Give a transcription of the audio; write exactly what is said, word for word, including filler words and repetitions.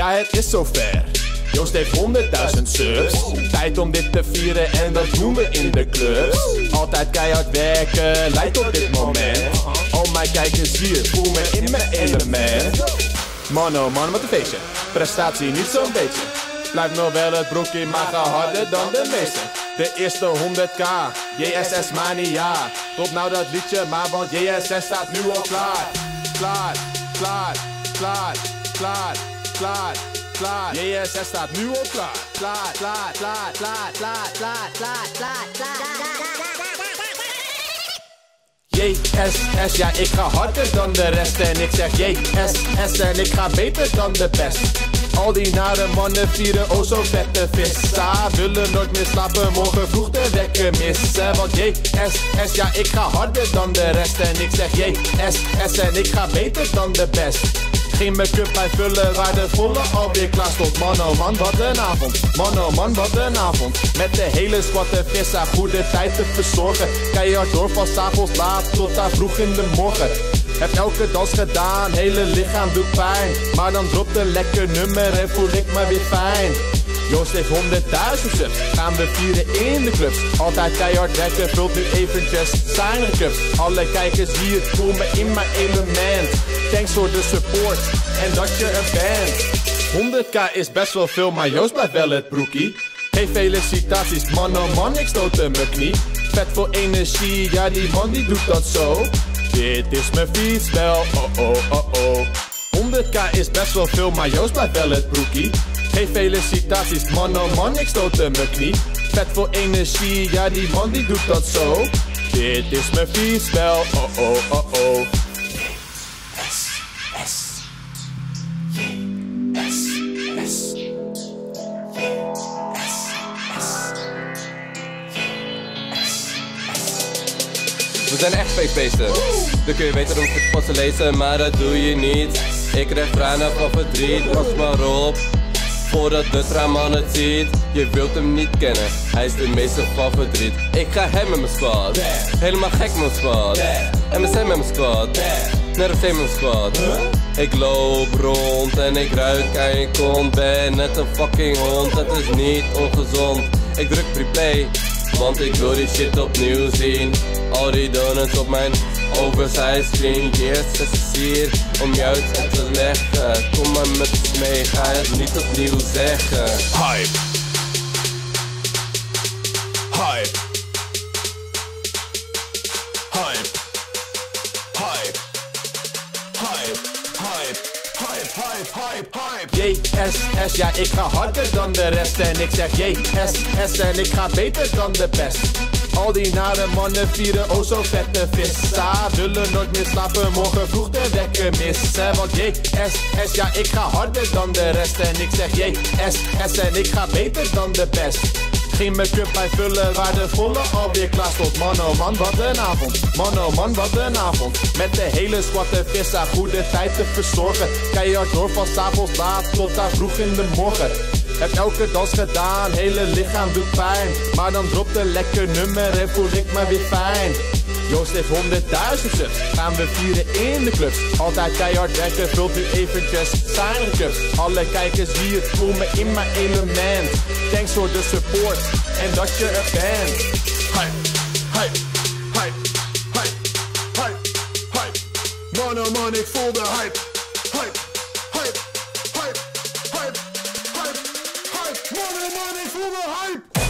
Ja, het is zover. Joost heeft honderdduizend subs. Tijd om dit te vieren en dat doen we in de clubs. Altijd keihard werken, leidt op dit moment. Al mijn kijkers hier, voel me in mijn element. Man oh man, wat een feestje. Prestatie niet zo'n beetje. Blijft nog wel het broekje, maar ga harder dan de meeste. De eerste honderd k, J S S mania. Top nou dat liedje maar, want J S S staat nu al klaar. Klaar, klaar, klaar, klaar, klaar, klaar. J S S staat nu al klaar. Klaar, klaar, klaar, klaar, klaar, klaar, klaar, klaar, klaar. J S S, ja ik ga harder dan de rest. En ik zeg J S S en ik ga beter dan de best. Al die nare mannen vieren oh zo vette vissa. Willen nooit meer slapen, morgen vroeg de wekker missen. Want J S S, ja ik ga harder dan de rest. En ik zeg J S S en ik ga beter dan de best. Geen make-up bij vullen waar de volle alweer klaar stond. Man oh man, wat een avond. Man oh man, wat een avond. Met de hele squad de vissa, goede tijd te verzorgen. Keihard door van 's avonds laat tot daar vroeg in de morgen. Heb elke dans gedaan, hele lichaam doet pijn. Maar dan dropt een lekker nummer en voel ik me weer fijn. Joost heeft honderdduizend subs, gaan we vieren in de clubs. Altijd keihard werken, vult nu eventjes zijn cups. Alle kijkers hier, voel me in mijn element. Thanks voor de support en dat je er bent. honderd k is best wel veel, maar Joost blijft wel het broekie. Hey felicitaties, man oh man, ik stoot in mijn knie. Vet voor energie, ja die man die doet dat zo. Dit is mijn fietsspel, oh oh oh oh. honderd k is best wel veel, maar Joost blijft wel het broekie. Hey felicitaties, man oh man, ik stoot in mijn knie. Vet voor energie, ja die man die doet dat zo. Dit is mijn fietsspel, oh oh oh oh. J S S J S S J S S We zijn echt fake beesten. Dan kun je weten hoe ik het pas te lezen, maar dat doe je niet. Ik krijg tranen van verdriet, pas maar op. Voordat de traan het ziet, je wilt hem niet kennen. Hij is de meester van verdriet. Ik ga hem met mijn squad, helemaal gek met mijn squad. En we zijn met mijn squad, net op zee met mijn squad. Ik loop rond en ik ruik aan je kont. Ben net een fucking hond, het is niet ongezond. Ik druk replay, want ik wil die shit opnieuw zien. Al die donuts op mijn oversized screen. Yes, het is hier om je uit te leggen. Kom maar met me mee, ga het niet opnieuw zeggen. Hype. Hype. Hype. Hype. Hype. Hype. Hype. Hype. Hype. Hype. J S S, ja ik ga harder dan de rest. En ik zeg J S S en ik ga beter dan de best. Al die nare mannen vieren oh zo vette vissa. Willen nooit meer slapen, morgen vroeg de wekker missen. Want J S S, ja ik ga harder dan de rest. En ik zeg J S S en ik ga beter dan de best. Geen make-up bij vullen waar de volle alweer klaar stond. Man oh man, wat een avond. Man oh man, wat een avond. Met de hele squad de vissa, goede tijd te verzorgen. Keihard door van 's avonds laat tot daar vroeg in de morgen. Heb elke dans gedaan, hele lichaam doet pijn. Maar dan dropt een lekker nummer en voel ik me weer fijn. Joost heeft honderdduizend subs, gaan we vieren in de clubs. Altijd keihard werken, vult nu eventjes zijn cups. Alle kijkers hier, voel me in mijn element. Thanks voor de support en dat je er bent. Hype, hype, hype, hype, hype, hype. Man oh man, ik voel de hype. Hype, hype, hype, hype, hype, hype. Man oh man, ik voel de hype.